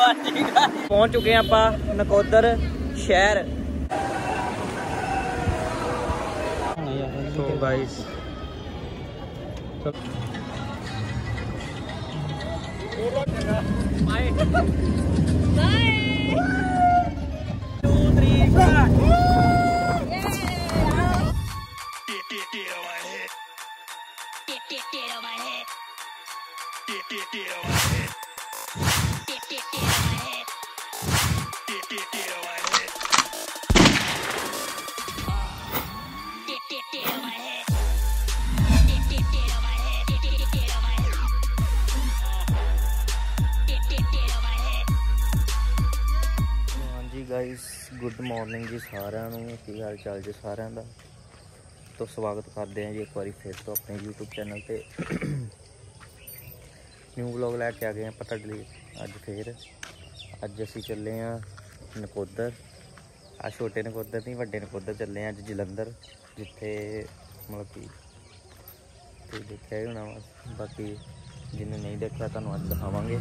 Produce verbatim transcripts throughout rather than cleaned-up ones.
पहुंच चुके हैं आप नकोदर शहर। तो गाइस गाइस गुड मॉर्निंग जी सारिਆਂ ਨੂੰ ਕੀ ਹਾਲ ਚਾਲ ਜੀ ਸਾਰਿਆਂ ਦਾ। तो स्वागत करते हैं जी एक बार फिर तो अपने यूट्यूब चैनल पे न्यू व्लॉग लैके आ गए हैं पतड़ली। अज फिर अज असी चले हैं नकोदर। आ छोटे नकोदर नहीं वड्डे नकोदर चले हैं अज जलंधर, जिथे मतलब कि तो देखा ही होना वा। बाकी जिन्हें नहीं देखा तुहानूं अज दिखावांगे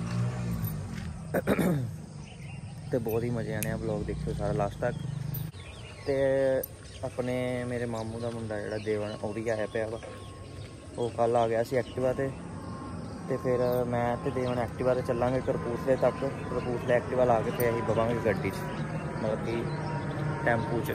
तो बहुत ही मजे आने ब्लॉग देखियो सारा लास्ट तक। तो अपने मेरे मामू का मुंडा जिहड़ा देवन वो भी आया पाया वा। वो कल आ गया सी एक्टिवा ते ते फिर मैं ते देवन एक्टिवा ते चलांगे कपूरथले तक। कपूरथले एक्टिवा ला के फिर असीं बवांगे गड्डी च, मतलब कि टैंपू च।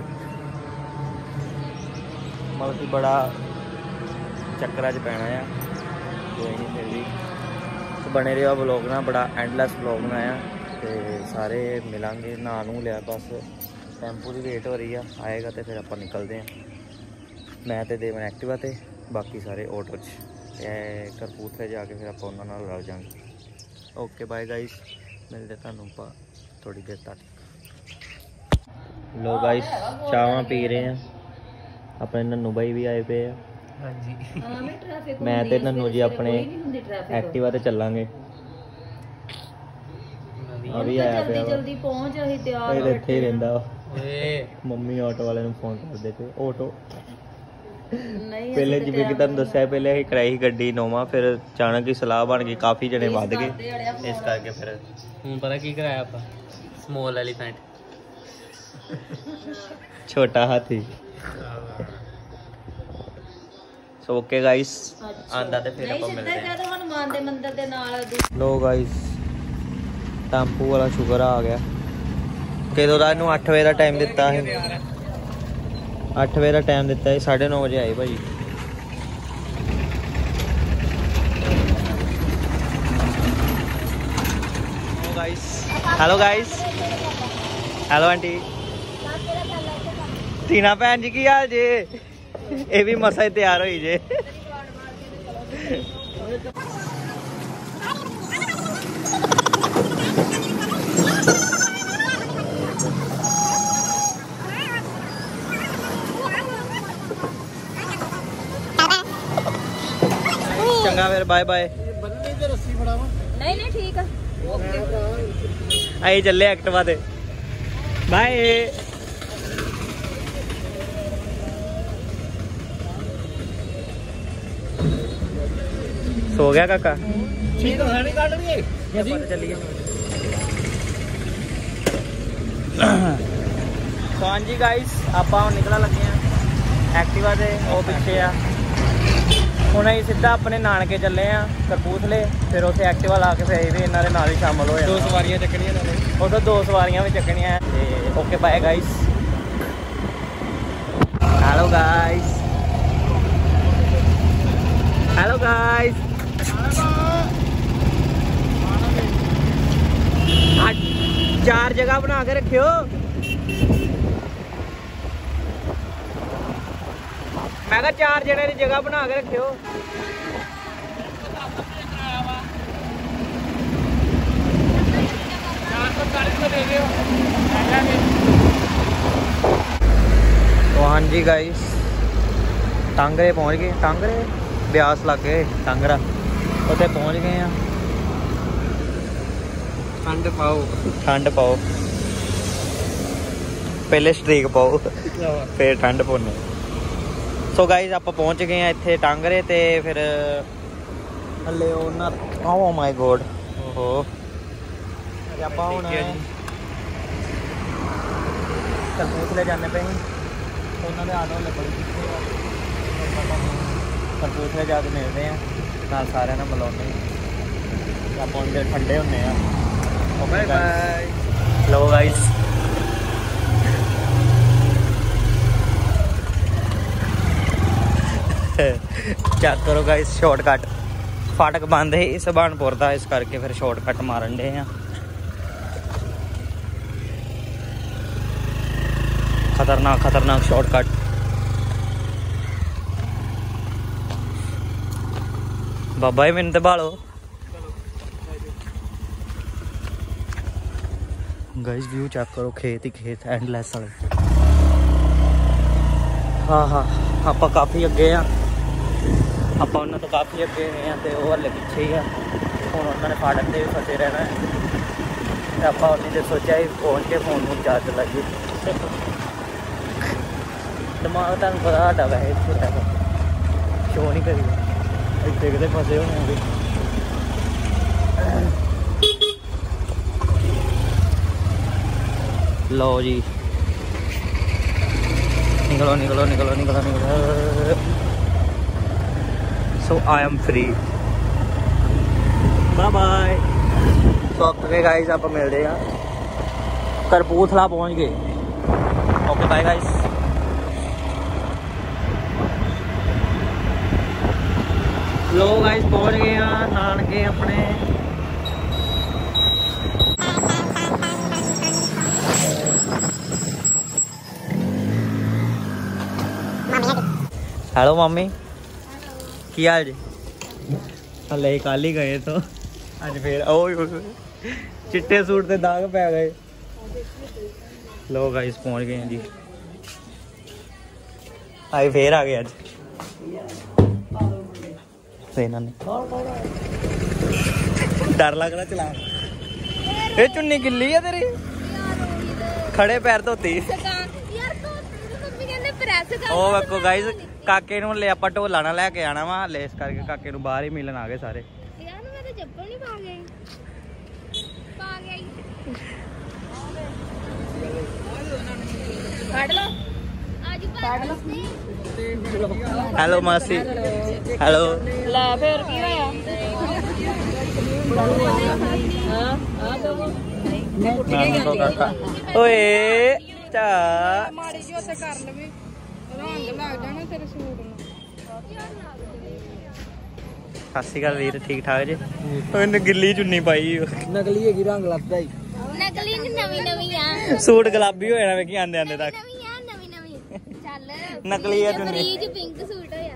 मतलब कि बड़ा चक्करा च पैना है। कोई नहीं फिर भी तो बने रहा ब्लॉग ना, बड़ा एंडलैस ब्लॉग बनाया। तो सारे मिलांगे, नहा नू लिया बस, टैंपू की वेट हो रही है, आएगा तो फिर आप निकलते हैं। मैं तो देवन एक्टिवा ते, बाकी सारे ऑटो च कपूरथले जाके फिर आप उन्होंने नाल रल जाएंगे। ओके बाय गाइस, मिलते तुहानूं थोड़ी देर तक। लो गाइस चावां पी रहे हैं, अपने नन्नू भाई भी आए पे हैं। मैं ते नन्नू जी अपने एक्टिवा ते चलांगे। अभी आया जल्दी जल्दी पहुंच अही तैयार इत्थे ही रहिंदा। मम्मी ऑटो वाले ने फोन कर दे पे ऑटो नहीं पहले जिवें कि तुहानूं दस्सिया पहले असीं कराई ही गड्डी नोवा, फिर अचानक की सलाह बन गई, काफ़ी जने वध गए, इस करके फिर हुण पता की कराया आपां स्मॉल एलीफेंट छोटा हाथी। सो ओके गाइस आंदा ते फिर आपां मिलदे हैं हनुमान दे मंदिर दे नाल। लो गाइस टैंपू वाला शुगर आ गया। कदों का इनू अठ बजे का टाइम दिता है, अठ बजे का टाइम दिता है, साढ़े नौ बजे आए भाई। Hello guys, hello aunty Tina भैन जी की हाल जे? ये भी मसा ही तैयार हुई जे। चंगा फिर बाय बाय। नहीं नहीं ठीक है, आई चले एक्टिवा ते बाय। सो गया काका? चलिए हाँ जी गाइस आप निकला लगे हैं एक्टिवा से, वो पिछे आ ਹੁਣ ਅਸੀਂ ਸਿੱਧਾ ਆਪਣੇ ਨਾਨਕੇ ਚੱਲੇ ਆ ਕਪੂਰਥਲੇ। ਫਿਰ ਉੱਥੇ ਐਕਟਿਵਾ ਲਾ ਕੇ ਫਿਰ ਵੀ ਇਹਨਾਂ ਦੇ ਨਾਲ ਹੀ ਸ਼ਾਮਲ ਹੋ ਜਾਣਾ। ਦੋ ਸਵਾਰੀਆਂ ਚੱਕਣੀਆਂ ਨਾਲੇ, ਉਦੋਂ ਦੋ ਸਵਾਰੀਆਂ ਵੀ ਚੱਕਣੀਆਂ। ਤੇ okay bye guys. Hello guys, hello guys. चार जगह बना के रखियो। मैं कहा चार जने की जगह बना के रखियो। तो हाँ जी गाइस टांगरे पहुँच गए, टांगरे ब्यास लग गए टांगरा, उत्थे पहुँच गए हैं। ठंड पाओ, ठंड पाओ, पहले स्ट्रीक पाओ फिर ठंड पौने। सो गाइज आप पहुँच गए हैं इत्थे टांगरे ते फिर हले ओह माय गॉड ओहो आप हूँ कपूरथले जाने पे उन्होंने आटो लगने कपूरथले जाके मिलते हैं ना सारे ना मिलाने आप ठंडे होंगे लो गाइस चेक करो गाइस शॉर्टकट फाटक बंद है सुभानपुर का इस करके फिर शॉर्टकट मारन डे हैं खतरनाक खतरनाक शॉर्टकट बाबा ही मैंने तो भालो गाइस व्यू चेक करो खेत ही खेत एंडलेस वाले हाँ हाँ आप काफ़ी अगे हाँ आप उन्होंने तो काफ़ी अगे गए हैं तो वो हले पिछे ही है हूँ उन्होंने फाटक से भी फसे रहना है आप उन्हें सोचा ही पहुँच के फोन फोन चार्ज लाइए दिमाग तुम पता साडा वैसे छोटा शो नहीं करी इतने कितने फसे होने भी लो जी निकलो निकलो निकलो निकलो निकलो so I am free bye bye तो अब तक गाइस आप मिल रहे हैं कपूरथला पहुंच गए ओके बाय गाइस लो गाइस पहुंच गए हैं नानके अपने हेलो मम्मी की हाल जी हले कल ही गए तो अज फिर ओ चिट्टे सूट ते दाग पै गए लो गाइस पहुंच गए हैं जी आई फिर आ गए अज डर लग रहा चला ये चुन्नी गिल्ली है तेरी खड़े पैर धोती ओ वेखो गाइस काके नूं ले आपां ढोला ना लैके आना वा हले इस करके काके नूं बाहर ही मिलन आ गए सारे यार मैं तो जब्बल नहीं पा गई पा गई काट लो आज काट लो हेलो मासी हेलो ला फिर की होया हां हां तो ओए चा माड़ी जो ते कर लवे रंग लग जाना तेरे सूट ਨੂੰ ਸਤਿ ਗੱਲ ਵੀਰ ਠੀਕ ਠਾਕ ਜੀ ਉਹਨੇ ਗਿੱਲੀ ਚੁੰਨੀ ਪਾਈ ਨਕਲੀ ਹੈਗੀ ਰੰਗ ਲੱਭਦਾ ਹੀ ਨਕਲੀ ਨਹੀਂ ਨਵੀਂ ਨਵੀਂ ਆ ਸੂਟ ਗੁਲਾਬੀ ਹੋ ਜਾਣਾ ਵੇਖੀ ਆਂਦੇ ਆਂਦੇ ਤੱਕ ਨਵੀਂ ਆ ਨਵੀਂ ਨਵੀਂ ਚੱਲ ਨਕਲੀ ਆ ਚੁੰਨੀ ਫਰੀਜ ਪਿੰਕ ਸੂਟ ਹੋਇਆ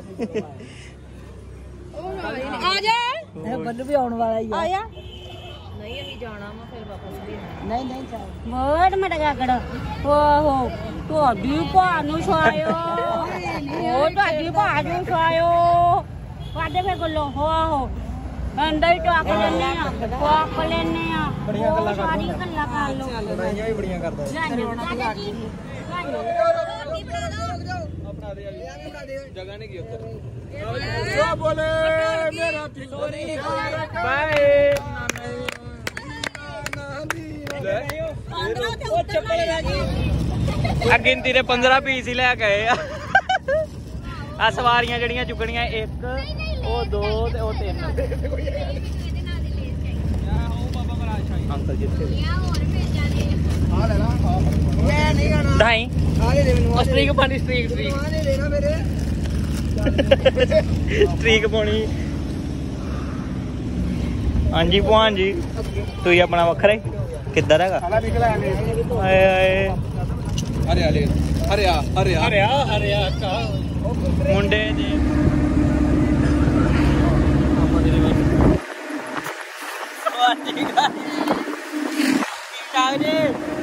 ਵਾ ਆ ਜਾ ਇਹ ਬੱਲੂ ਵੀ ਆਉਣ ਵਾਲਾ ਹੀ ਆ ਆਇਆ ਨਹੀਂ ਅਸੀਂ ਜਾਣਾ ਵਾ ਫਿਰ ਵਾਪਸ ਵੀ ਨਹੀਂ ਨਹੀਂ ਚੱਲ ਮੋੜ ਮੜਗਾਗੜ ਓਹੋ ਤੁਹਾਡੀ ਭਾ ਨੂੰ ਛਾਇਓ ਉਹ ਤੁਹਾਡੀ ਭਾ ਨੂੰ ਛਾਇਓ ਵਾਦੇ ਫੇ ਗੱਲੋਂ ਹੋ ਆਹੋ ਅੰਦਰ ਹੀ ਟਾਕ ਲੈਣੇ ਆ ਟਾਕ ਲੈਣੇ ਆ ਬੜੀਆਂ ਗੱਲਾਂ ਕਰਦੇ ਸਾਰੀ ਗੱਲਾਂ ਕਰ ਲੋ ਲੜਾਈਆਂ ਵੀ ਬੜੀਆਂ ਕਰਦਾ ਆਪਣਾ ਦੇ ਐਵੇਂ ਬਣਾ ਦੇ ਜਗ੍ਹਾ ਨਹੀਂ ਕੀ ਉੱਧਰ ਜੋ ਬੋਲੇ ਮੇਰਾ ਠਿਕੋਰੀ ਬਾਏ ਉਹ ਚੱਪਲ ਲੈ ਗਈ ਆ ਗਿਣਤੀ ਦੇ ਪੰਦਰਾਂ ਪੀਸ ਹੀ ਲੈ ਕੇ ਆਏ ਆ ਆ ਸਵਾਰੀਆਂ ਜਿਹੜੀਆਂ ਚੁੱਕਣੀਆਂ ਇੱਕ ਉਹ ਦੋ ਤੇ ਉਹ ਤਿੰਨ ਅੰਕਲ ਜਿੱਥੇ ਆ ਲੈ ਲਾ ਮੈਂ ਨਹੀਂ ਖਾਣਾ ਢਾਈ ਆ ਦੇ ਦੇ ਮੈਨੂੰ ਸਟ੍ਰੀਕ ਪਾਣੀ ਸਟ੍ਰੀਕ ਸਟ੍ਰੀਕ ਆ ਦੇ ਦੇਣਾ ਮੇਰੇ ਸਟ੍ਰੀਕ ਪਾਣੀ ਹਾਂਜੀ ਭਵਾਨ ਜੀ ਤੁਸੀਂ ਆਪਣਾ ਵੱਖਰਾ ਹੀ ਕਿੱਧਰ ਹੈਗਾ ਸਾਲਾ ਨਿਕਲ ਆਨੇ ਆਏ ਆਏ ਅਰੇ ਅਰੇ ਅਰੇ ਆ ਅਰੇ ਅਰੇ ਆ ਅਰੇ ਆ ਕਾ ਮੁੰਡੇ ਜੀ ਸਵਾਜੀ ਗਾ ਠੀਕ ਠਾਕ ਜੀ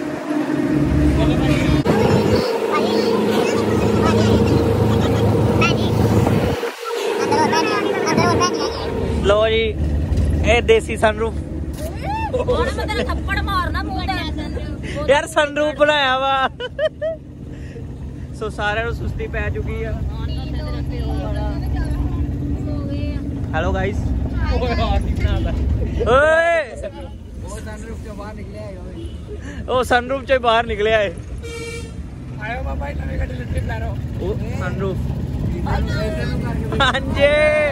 लो जी ए देसी सनरूफ ਹੁਣ ਮੈਂ ਤੇਰਾ ਥੱਪੜ ਮਾਰਨਾ ਮੂੰਹ ਤੇ यार सनरूफ बनाया वा सो सारे ਨੂੰ ਸੁਸਤੀ ਪੈ ਚੁੱਕੀ ਆ हेलो गाइस ओए ਉਹ ਸਨਰੂਫ ਚੋਂ ਬਾਹਰ ਨਿਕਲਿਆ ਏ ਆਇਓ ਬਾਬਾ ਇਹ ਨਵੇਂ ਗੱਡੀ ਲੱਟੇ ਪੈਰੋ ਉਹ ਸਨਰੂਫ ਹਾਂਜੀ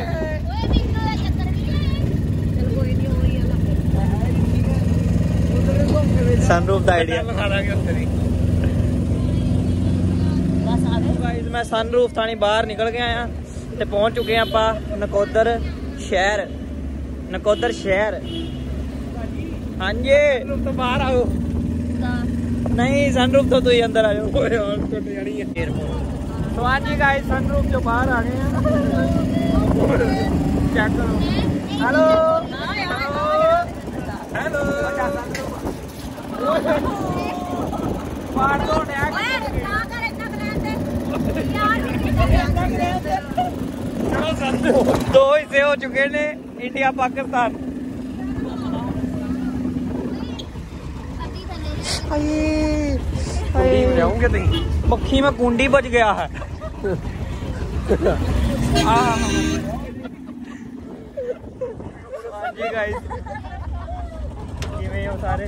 सनरूफ का आइडिया गाइस मैं सनरूफ थानी बाहर निकल गया आया ते पहुंच चुके हैं आप नकोदर शहर नकोदर शहर हाँ जी तो बाहर आओ नहीं सनरूफ तो तुम अंदर आ जाओ तो हाँ जी गाइस सनरूफ जो बाहर आ गए हैं चेक करो हेलो हेलो दो हिस्से हो चुके ने इंडिया पाकिस्तान मक्खी में कुंडी बच गया है जी गाइस सारे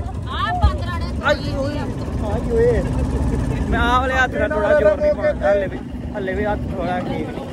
मैं आ वाले हाथ का थोड़ा जोर नहीं पाता हले भी हले भी हाथ थोड़ा ठीक नहीं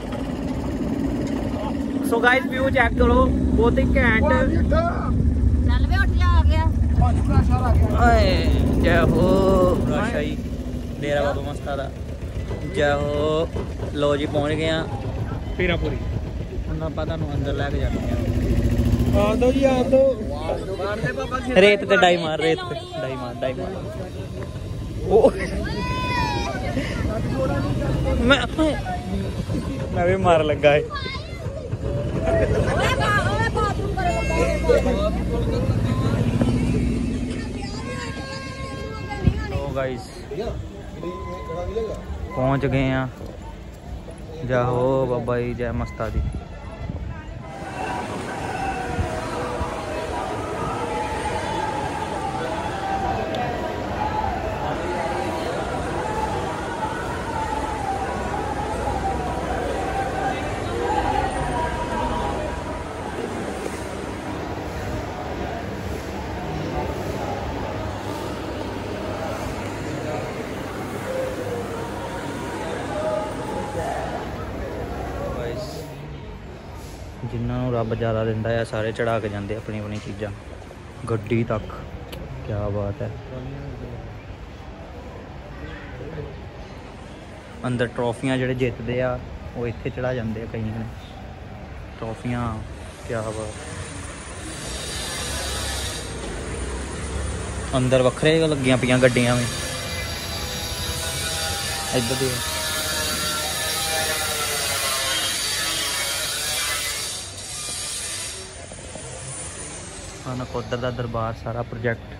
सो गाइस व्यू चेक करो बहुत ही घैंट चल वे उठ जा आ गया ओए जय हो राशाई डेरा बाबा मस्ता दा जय हो लो जी पहुंच गए हैं पीरापुरी हुण आपां तुहानूं अंदर लैके जांदे हां आ दो जी आ दो रेत ते डाई मार रेत ते डाई मार डाई मार ओ मैं मैं भी मार लगा है तो गाइस पहुंच गए हैं जय हो बाबा जी जय मस्ता दी जिन्होंने रब ज़्यादा दिंदा है सारे चढ़ा के जाते अपनी अपनी चीज़ा गड्डी तक क्या बात है अंदर ट्रॉफियां जिहड़े जितते आ वो इत्थे चढ़ा जाते कई ने ट्रॉफियां क्या बात अंदर वक्रे लगियां पियां गड्डियां भी इधर भी नकोदर का दरबार सारा प्रोजेक्ट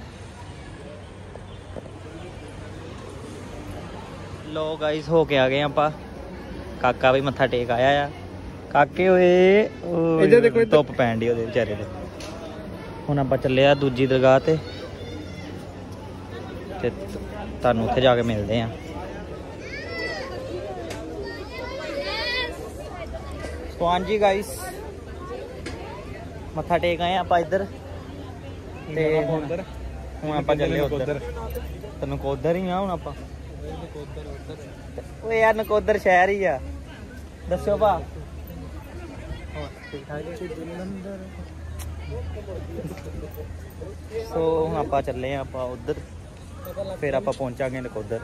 लो गाइस हो के आ गए आप काका भी मत्था टेक आया आ काके होए धुप पैन डी बेचारे दे हुण आप चले आ दूजी दरगाह ते तुहानूं उत्थे जाके मिलते हैं तो हाँ जी गाइस मत्था टेक आए आप इधर ते हुण आप चले उधर ते नकोदर ही आ हुण आप ओए यार नकोदर शहर ही आ दस्सो भा सो हुण आप चले आप उधर फिर आप पहुंचांगे नकोदर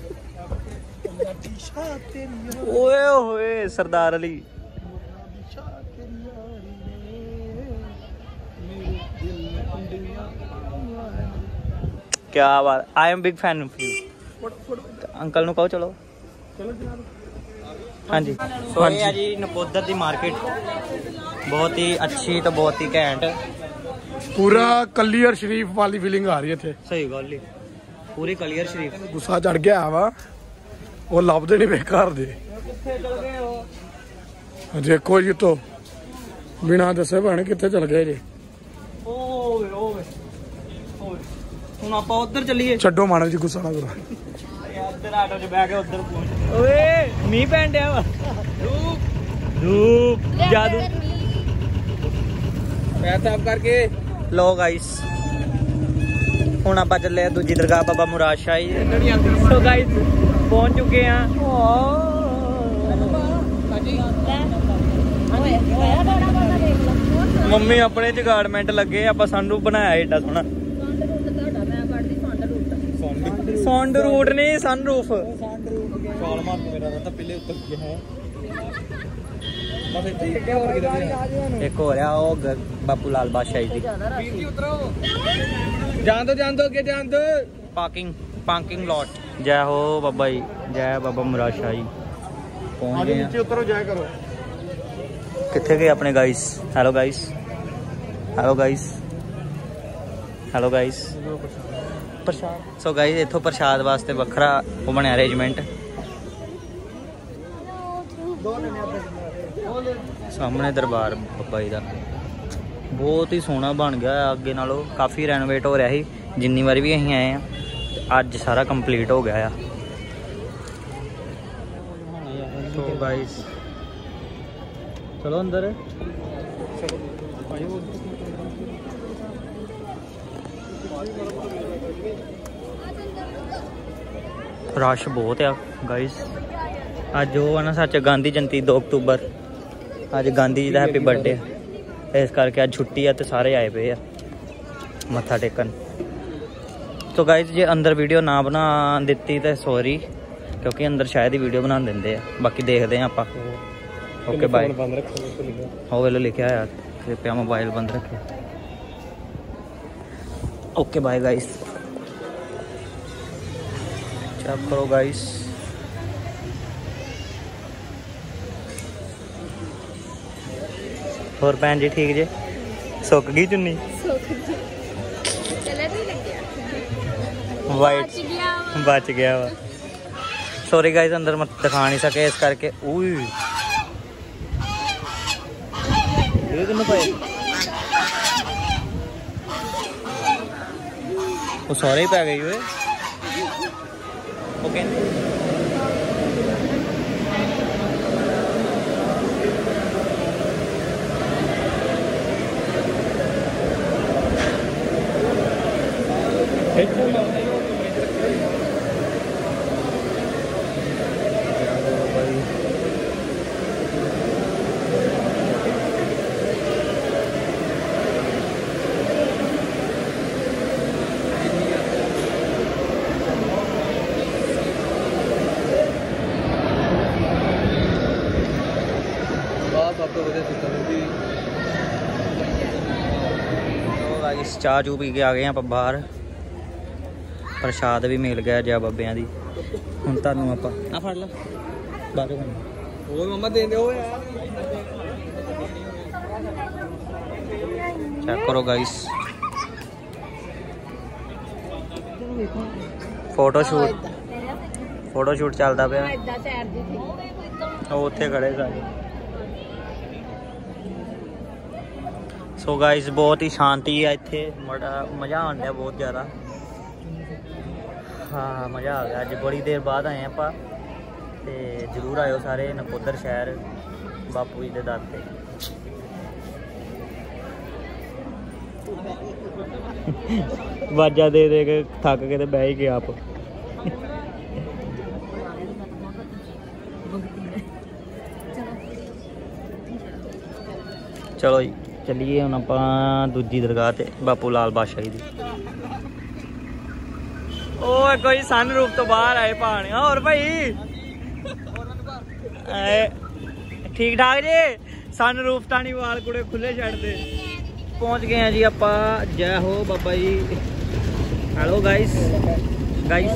ओए होए सरदार अली क्या बात I am big fan of you uncle नु कहो चलो हाँ जी सो ये है जी नकोदर की मार्केट बहुत ही अच्छी तो बहुत ही घैंट पूरा कलियर शरीफ वाली फीलिंग आ रही है थे सही गल पूरी कलियर शरीफ गुस्सा चढ़ गया वा वो लभदे नहीं बेकार दे देखो जी तो बिना दसे भैन कितने चल गए जी ਹੁਣ ਆਪਾਂ ਉਧਰ ਚੱਲੀਏ ਛੱਡੋ ਮਾਨਵ ਜੀ ਗੁੱਸਾ ਨਾ ਕਰੋ ਉਧਰ ਆਟੋ 'ਚ ਬਹਿ ਕੇ ਉਧਰ ਪਹੁੰਚ ਓਏ ਮੀਂਹ ਪੈਣ ਡਿਆ ਵਾ ਧੂਪ ਧੂਪ ਜਾਦੂ ਪੈਰ ਸਾਫ ਕਰਕੇ लो गाइस हुण आपां चले दूजी दरगाह बाबा मुराद शाही। सो गाइस पहुंच चुके हैं। मम्मी अपने जगाड़मेंट लगे आप सनरूफ बनाया एडा सोहना। साउंड रूट नहीं सनरूफ। एक हो रहा वो बापू लाल बादशाही दी। जान दो जान दो के जान दो। Parking parking lot. जय हो बाबा जी, जय बाबा मुराद शाही। पहुंच गए नीचे उतरो जय करो। कितने गए अपने guys? Hello guys, hello guys, hello guys. प्रसाद। सो गाइस इथों प्रसाद वास्ते वखरा वो बनया अरेंजमेंट। सामने दरबार बाबा जी का बहुत ही सोहना बन गया अगे नालों। काफ़ी रेनोवेट हो रहा ही जिन्नी बारी भी असीं आए हैं। अज सारा कंप्लीट हो गया। तो गाइस चलो अंदर। रश बहुत है गाइस। अज वो है ना सच गांधी जयंती दो अक्तूबर। अज गांधी जी का हैप्पी बर्थडे इस करके अज छुट्टी है तो सारे आए पे मत्था टेकन। तो गाइस जे अंदर वीडियो ना बना दी तो सॉरी क्योंकि अंदर शायद ही वीडियो बना देंगे। बाकी देखते हैं आप। Okay bye. हो वेलो लिखा है कृपया मोबाइल बंद रखे। Okay bye guys. चेक करो गाइस। और भैन जी ठीक जे? सुक गई चुन्नी? वाइट बच गया वा। सॉरी गाइस अंदर मत दिखा नहीं सके इस करके। वो सारे ही पै गई हुए। ओके चाह चू पी के आ गए आप बाहर। प्रसाद भी मिल गया जय बाबिया दी। हुण तुहानूं आपां आ फड़ ला बाहर ओए मम्मा दे दे ओए चेक करो guys. Photo shoot photo shoot चलता पे उत्थे खड़े सारे। सो गाइस बहुत ही शांति है इत्थे। बड़ा मज़ा आ रहा बहुत ज़्यादा। हाँ मज़ा आ गया। अज बड़ी देर बाद आए आप तो जरूर आयो सारे नकोदर शहर बापू जी के दर पे। वाजा दे दे के थक के बह ही गया आप। चलो जी चलिए हम आप दूजी दरगाह ते बापू लाल बादशाही दी। ओ कोई सन रूप तो बाहर आए पाने। और भाई ठीक ठाक जी? सन रूफ तानी वाल कुड़े खुले छड़ दे। पहुंच गए हैं जी आप। जय हो बाबा जी। हेलो गाइस गाइस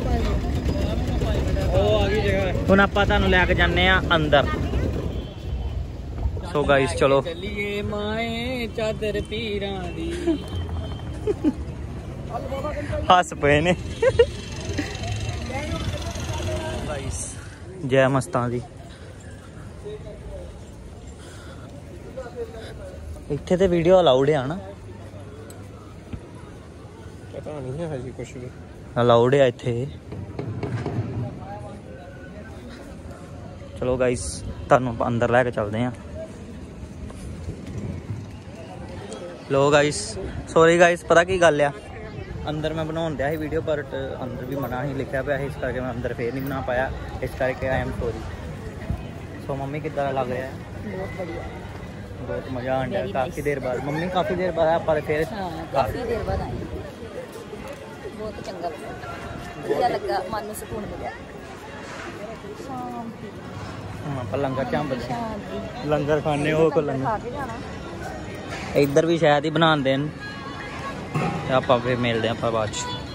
हुण आपां तुहानूं लैके जाने अंदर। सो गाइस चलो चलिए माए चादर पीरां दी। हस पे ने गाइस जय मस्तां दी। इत्थे ते वीडियो अलाउड है ना? पता नहीं है हजी कुछ भी अलाउड है इत्थे। चलो गाइस तुहानूं अंदर लैके चलदे हैं। लो गाइस सॉरी गाइस पता की गल आ अंदर मैं बनाने दिया वीडियो पर अंदर भी मना ही लिखा पाया इस करके मैं अंदर फिर नहीं बना पाया इस करके I am sorry. So mummy कितना लग रहा है? बहुत बढ़िया बहुत मज़ा आ रहा है काफ़ी देर बाद मम्मी काफ़ी देर बाद आप फिर काफ़ी देर बाद आई बहुत चंगा बढ़िया लगा मन में सुकून मिला ਆਪਾਂ ਲੰਗਰ ਚਾਂ ਬੱਚੇ ਲੰਗਰ ਖਾਣੇ ਉਹ ਕੋ ਲੰਗਰ ਇੱਧਰ ਵੀ ਸ਼ਾਇਦ ਹੀ ਬਣਾਉਂਦੇ ਨੇ ਤੇ ਆਪਾਂ ਫੇਰ ਮਿਲਦੇ ਆਪਾਂ ਬਾਅਦ ਚ।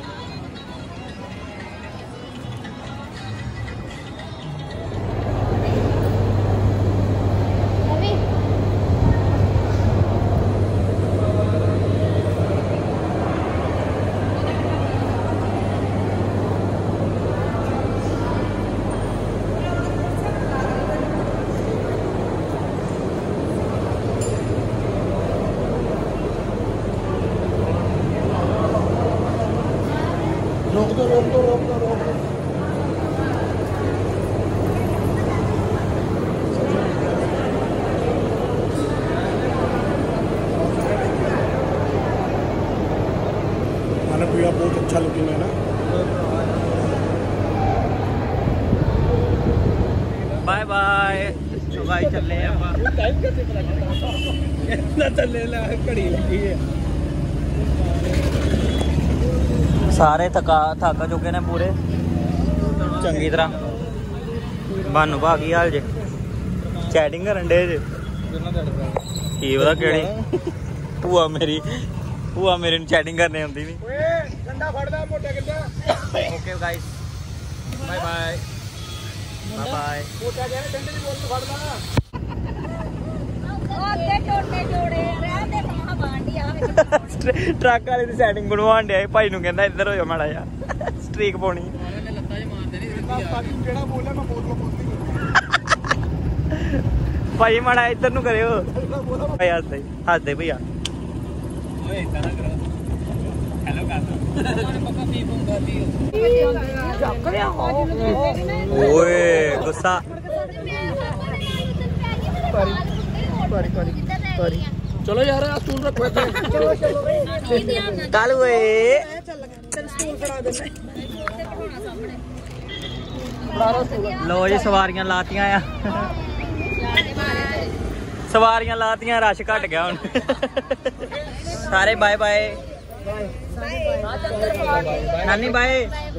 रोक दो रोक दो रोक दो रोक दो खाना पीना बहुत अच्छा लुकिंग है ना। बाय बाय तो गाइस चले हैं ਆਪਾਂ टाइम कैसे पता कितना चले ला घड़ी लगी है ਸਾਰੇ ਥਕਾ ਥੱਕ ਚੁੱਕੇ ਨੇ ਪੂਰੇ ਚੰਗੀ ਤਰ੍ਹਾਂ। ਬਾਨੂ ਭਾ ਕੀ ਹਾਲ ਜੇ? ਚੈਟਿੰਗ ਕਰਨ ਡੇ ਜੇ ਕੀ ਪਤਾ ਕਿਹੜੀ ਭੂਆ ਮੇਰੀ ਭੂਆ ਮੇਰੇ ਨੂੰ ਚੈਟਿੰਗ ਕਰਨੇ ਆਉਂਦੀ ਨਹੀਂ। ਓਏ ਡੰਡਾ ਫੜਦਾ ਮੋਟਾ ਕਿੱਦਾਂ okay guys bye bye bye bye. ਮੋਟਾ ਕਹਿੰਦਾ ਡੰਡੇ ਦੀ ਬੋਲ ਫੜਦਾ ਅੱਗੇ ਛੋਟੇ ਜੋੜੇ ਰਹਿ ਦੇ ਬਾਹਾਂ ਬਾਂਡੀ ਆ ਵਿੱਚ ਟਰੱਕ ਵਾਲੇ ਦੀ ਸੈਟਿੰਗ ਬਣਵਾਉਣ ਡਿਆ ਭਾਈ ਨੂੰ ਕਹਿੰਦਾ ਇੱਧਰ ਹੋ ਜਾ ਮਾੜਾ ਜਿਹਾ ਸਟ੍ਰੀਕ ਪਾਉਣੀ। ਜਿਹੜਾ ਬੋਲਿਆ ਮੈਂ ਬੋਲ ਬੋਲ ਭਾਈ ਮਾੜਾ ਇੱਧਰ ਨੂੰ ਕਰਿਓ ਭਾਈ ਹੱਸਦੇ ਹੱਸਦੇ ਭਈਆ ਓਏ ਇਦਾਂ ਨਾ ਕਰੋ ਹੈਲੋ ਕਰ ਪੱਕਾ ਪੀ ਪੂੰਗਾ ਦੀ ਚੱਕ ਲਿਆ ਓਏ ਗੁੱਸਾ ਪਾਰੀ ਪਾਰੀ ਪਾਰੀ ਪਾਰੀ ਚਲੋ ਯਾਰ ਆ ਸਟੂਲ ਰੱਖੋ ਇੱਥੇ ਚਲੋ ਚਲੋ ਕੱਲ ਓਏ ਚੱਲ ਚੱਲ ਸਟੂਲ ਫੜਾ ਦੇ ਲੋ ਜੀ ਸਵਾਰੀਆਂ ਲਾਤੀਆਂ ਆ ਸਵਾਰੀਆਂ ਲਾਤੀਆਂ ਰਸ਼ ਘਟ ਗਿਆ ਹੁਣ ਸਾਰੇ ਬਾਏ ਬਾਏ ਨਾਨੀ ਬਾਏ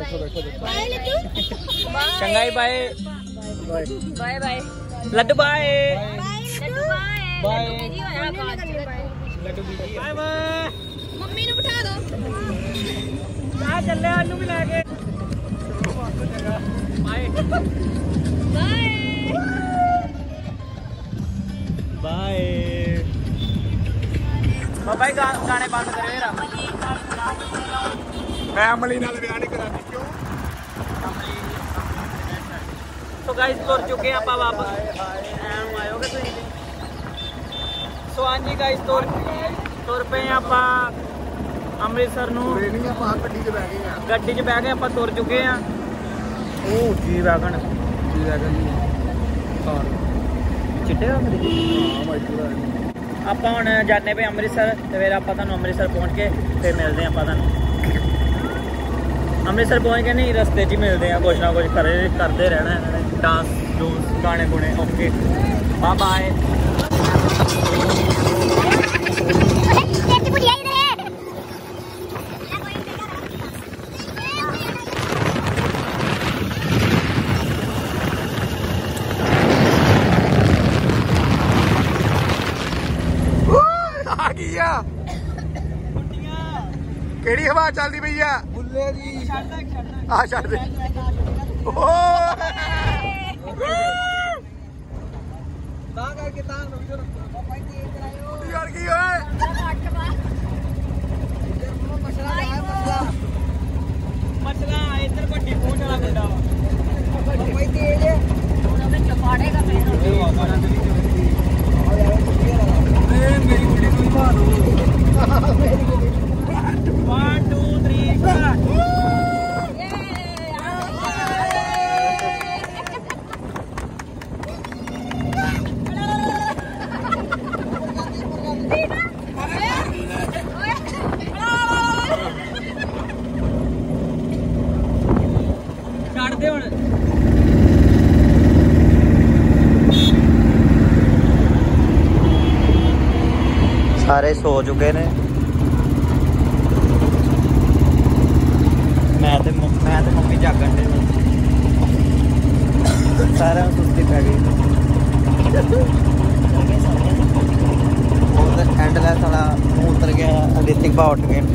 ਚੰਗਾਈ ਬਾਏ ਬਾਏ ਬਾਏ ਲੱਡੂ ਬਾਏ ਲੱਡੂ ਬਾਏ ਬਾਏ ਜੀ ਹੋਇਆ ਕਾਜ ਲੱਡੂ ਬੀਜੀ ਬਾਏ ਬਾਏ ਮੰਮੀ ਨੂੰ ਬਿਠਾ ਦੋ ਆ ਚੱਲੇ ਆਨੂੰ ਵੀ ਲੈ ਕੇ ਬਾਏ ਬਾਏ ਬਾਏ ਬਾਬਾ ਜੀ ਗਾਣੇ ਬੰਦ ਕਰਿਓ ਯਾਰ ਮੈਂ ਅਮਲੀ ਨਾਲ ਵਿਆਹ ਨਹੀਂ ਕਰਾਂਗੀ ਕਿਉਂ ਸੋ ਗਾਇਸ ਤੁਰ ਚੁੱਕੇ ਆਪਾਂ ਵਾਪਸ ਐਨ ਆਇਓਗੇ ਤੁਸੀਂ ਸੋ ਹਾਂਜੀ ਗਾਇਸ ਤੁਰ ਤੁਰ ਪਏ ਆਪਾਂ ਅੰਮ੍ਰਿਤਸਰ ਨੂੰ ਨਹੀਂ ਆਪਾਂ ਗੱਡੀ 'ਚ ਬਹਿ ਗਏ ਆ ਗੱਡੀ 'ਚ ਬਹਿ ਕੇ ਆਪਾਂ ਤੁਰ ਚੁੱਕੇ ਆ ਉਹ ਜੀ ਵੈਗਨ ਜੀ ਵੈਗਨ ਹਾਂ ਚਿੱਟੇ ਰੰਗ ਦੀ ਹਾਂ ਭਾਈ ਪੂਰਾ ਆਪਾਂ ਹੁਣ ਜਾਣੇ ਪਏ ਅੰਮ੍ਰਿਤਸਰ ਤੇ ਫਿਰ ਆਪਾਂ ਤੁਹਾਨੂੰ ਅੰਮ੍ਰਿਤਸਰ ਪਹੁੰਚ ਕੇ ਫਿਰ ਮਿਲਦੇ ਆ ਆਪਾਂ ਤੁਹਾਨੂੰ ਅੰਮ੍ਰਿਤਸਰ ਪਹੁੰਚ ਕੇ ਨਹੀਂ ਰਸਤੇ 'ਚ ਹੀ ਮਿਲਦੇ ਆ ਕੁਛ ਨਾ ਕੁਛ ਕਰੇ ਕਰਦੇ ਰਹਿਣਾ ਇਹਨਾਂ ਨੇ ਡਾਂਸ ਡੂੰਸ ਗਾਣੇ ਗੁਣੇ ਓਕੇ ਬਾਏ ਬਾਏ ਆ ਗਈ ਆ ਕਿਹੜੀ ਹਵਾ ਚੱਲਦੀ ਪਈ ਆ ਬੁੱਲੇ ਦੀ ਆ ਛੱਡ ਦੇ ਤਾਂ ਕਰਕੇ ਤਾਂ ਰੁਕ ਯਾਰ ਕੀ ਓਏ ਮਸਲਾ ਇੱਧਰ ਵੱਡੀ ਪਹੁੰਚ ਵਾਲਾ ਮੁੰਡਾ ਵਾ ਕੋਈ ਤੇਜ ਉਹਨਾਂ ਦੇ ਚਪਾੜੇਗਾ ਮੈਨੂੰ ਮੇਰੀ ਗੁੱਡੀ ਨੂੰ ਮਾਰੋ one two three start सारे सो चुके ने। मैं ते मैं ते मम्मी जागन दे सारे सुस्ती पै गई। एंड ला साला मुँह उतर गया। ऋतिक भा उठ गए।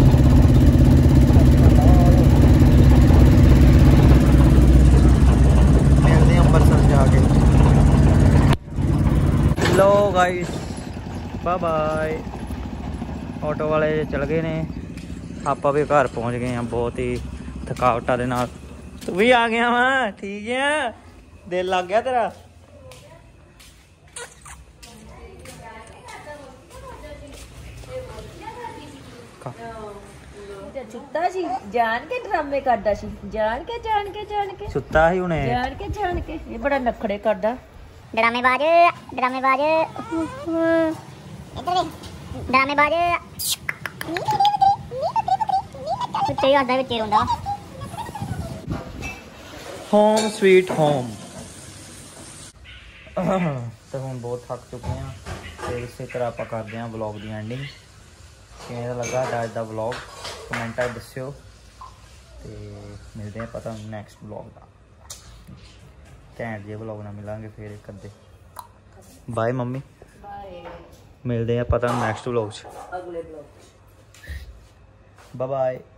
मिलते अंबरसर जाके। लो गाइस बाय बाय। ऑटो वाले चल गए ने। आप भी घर पहुंच गए हैं बहुत ही थकावटा दे नाल। तू भी आ गया वा ठीक है। दिल लग गया तेरा। सुत्ता सी जान के ड्रामे करदा सी जान के जान के जान के सुत्ता ही हुणे जान के जान के ये बड़ा नखड़े करदा। ड्रामेबाज ड्रामेबाज इधर देख ड्रामेबाज कुत्ते ही आंदा विच रोंदा। Home sweet home. तो हम बहुत थक चुके हैं। तो इसी तरह आप करते हैं व्लॉग की एंडिंग। किवें लगा अज दा व्लॉग कमेंटा दस्सियो। तो मिलते हैं पता नैक्सट व्लॉग का घैंट जे व्लॉग ना मिलांगे फिर एक अद्धे। बाय मम्मी मिलते हैं पता नैक्सट व्लॉग च अगले व्लॉग। Bye bye.